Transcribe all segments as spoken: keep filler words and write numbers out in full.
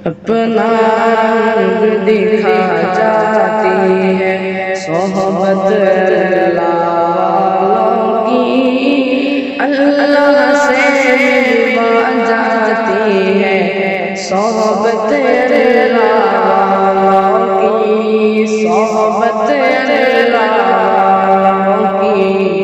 اپنا رنگ دکھا جاتی ہے صحبت اللہ والوں کی، اللہ سے ملوا جاتی ہے صحبت اللہ والوں کی، صحبت اللہ والوں کی۔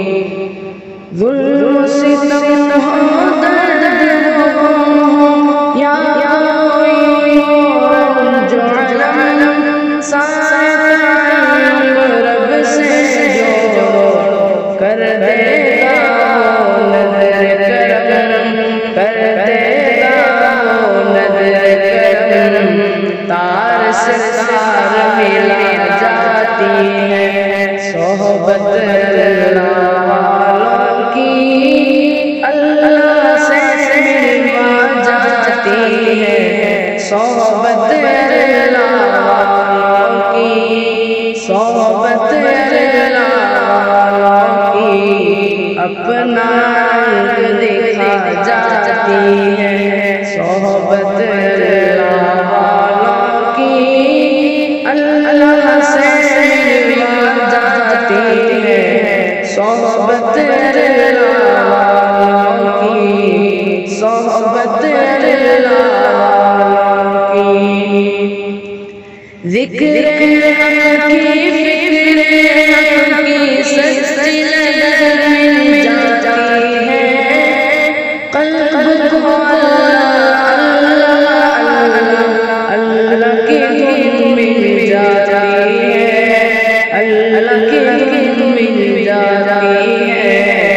ظلم ستم ہو درد ہو یا کوئی اور جو علم سارے تعلق رب سے جو کر دے گا نظر کرم، کر دے گا نظر کرم، تار سے تار ملا جاتی ہے صحبت اللہ والوں کی، اللہ سے ملوا جاتی ہے صحبت اللہ والوں کی، صحبت اللہ والوں کی۔ اپنا رنگ دکھا جاتی ہے صحبت اللہ والوں کی، اللہ سے ملوا جاتی ہے صحبت اللہ والوں کی، صحبت اللہ والوں کی۔ ذکر حق کی فکر حق کی سچی نظر مل جاتی ہے قلب کو اللہ اللہ اللہ کی دھن مل جاتی ہے، اللہ کی دھن مل جاتی ہے،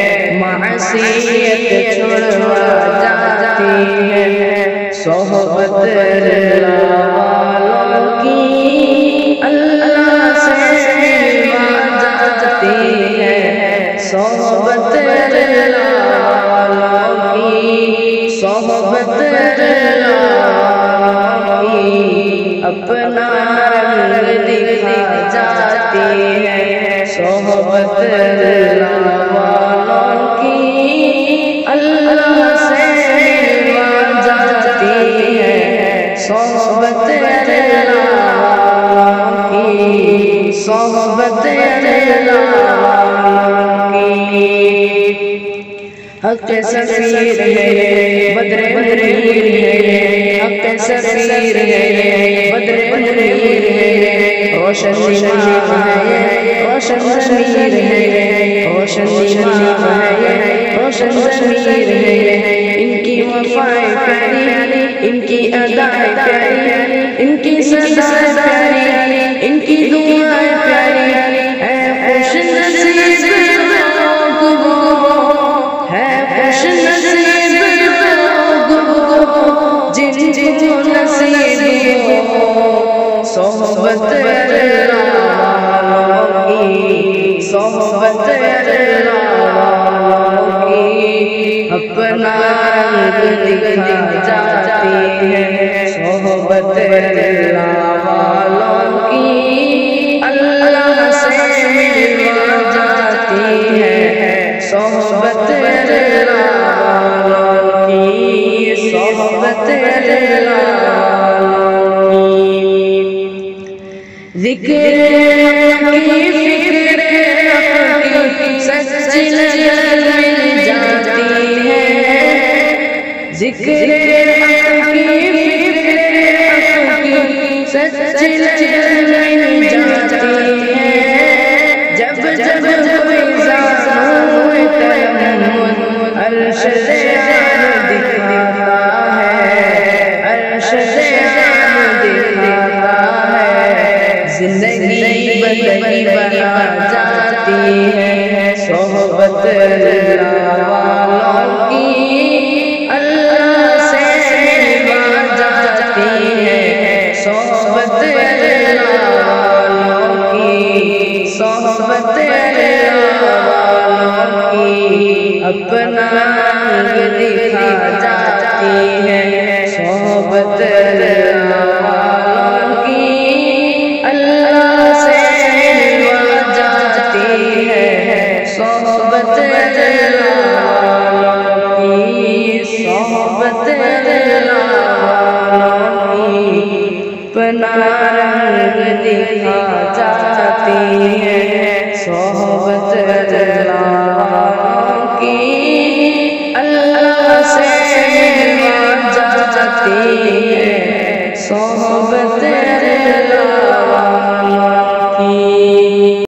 معصیت چھڑوا جاتی ہے صحبت اللہ والوں کی، اللہ سے ملوا جاتی ہے صحبت اللہ والوں کی، صحبت اللہ والوں کی۔ اپنا رنگ دکھا جاتی ہے صحبت اللہ والوں کی، اللہ سے ملوا جاتی ہے صحبت اللہ والوں کی، صحبت اللہ والوں کی۔ حق سفیر ہے بدر منیر ہے، حق سفیر ہے بدر منیر ہے، روشن امام ہے روشن ضمیر ہے، روشن امام ہے روشن ضمیر ہے۔ ان کی وفائیں پیاری، ان کی ادائیں پیاری، ان کی صدائیں پیاری، ان کی دعائیں پیاری، ہے خوش نصیب لوگ وہ، ہے خوش نصیب لوگ وہ جن کو نصیب ہو صحبت اللہ والوں کی، صحبت اللہ والوں کی۔ اپنا رنگ دکھا جاتی ہے صحبت اللہ والوں کی، اللہ سے ملوا جاتی ہے صحبت اللہ والوں کی، صحبت اللہ والوں کی۔ ذکر کی فکر حق کی سچی نظر مل جاتی ہے، ذکر حق کی فکر حق کی سچی نظر مل جاتی ہے، جب جب کوئی زانو تیمم ارشد عام دکھاتا ہے، ارشد عام دکھاتا ہے، زندگی بندگی بنا جاتی ہے صحبت اللہ والوں کی، اللہ سے ملوا جاتی ہے صحبت اللہ والوں کی، صحبت اللہ والوں کی۔ اپنا رنگ دکھا جاتی ہے صحبت اللہ والوں کی، اللہ سے ملوا جاتی ہے صحبت اللہ والوں کی، صحبت اللہ والوں کی۔ اپنا رنگ دکھا جاتی ہے، صحبت اللہ کی اللہ سے مل جاتی ہے، صحبت اللہ